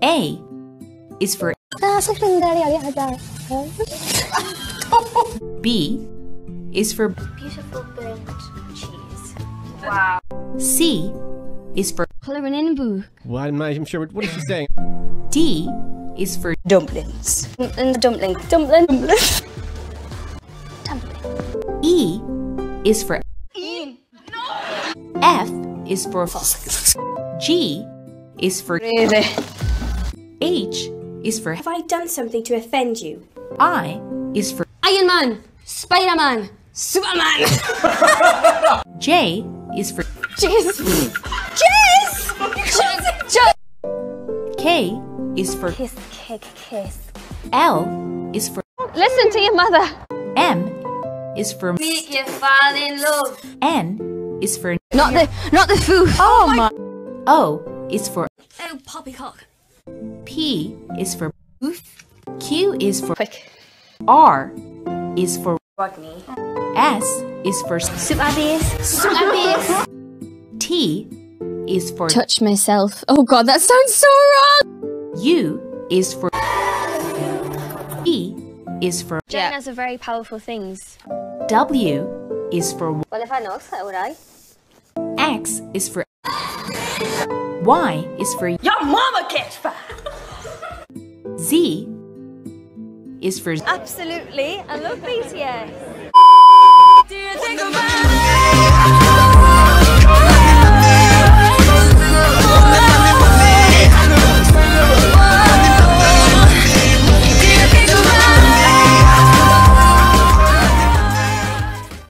A is for B is for beautiful burnt cheese. Wow. C is for colouring in boo. Well, I'm not even sure. What is she saying? D is for Dumplings. Dumpling. Dumpling. E is for F is for G is for H is for Have I done something to offend you? I is for Iron Man. Spider-Man. Superman. J is for Cheese. K is for Kiss. L is for Listen to your mother. M is for Make you fall in love. N is for Not the food. oh my O is for Oh, poppycock. P is for Q is for Quick. R is for Rodney. S is for Super bass. T is for Touch myself. Oh God, that sounds so wrong. U is for E is for Jane has a very powerful things. W is for Well, if I know, so would I. X is for Y is for Your mama catch fire. Z is for Absolutely. I love BTS. Do you think about it?